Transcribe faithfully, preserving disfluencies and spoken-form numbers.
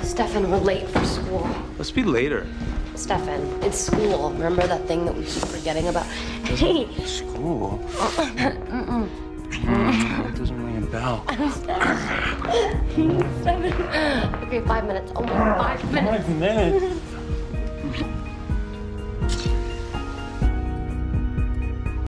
Stefan, we're late for school. Let's be later. Stefan, it's school. Remember that thing that we keep forgetting about? Hey. School? Mm-mm. Mm, it doesn't ring a bell. Stefan. Okay, five minutes. Oh, five minutes. Five minutes?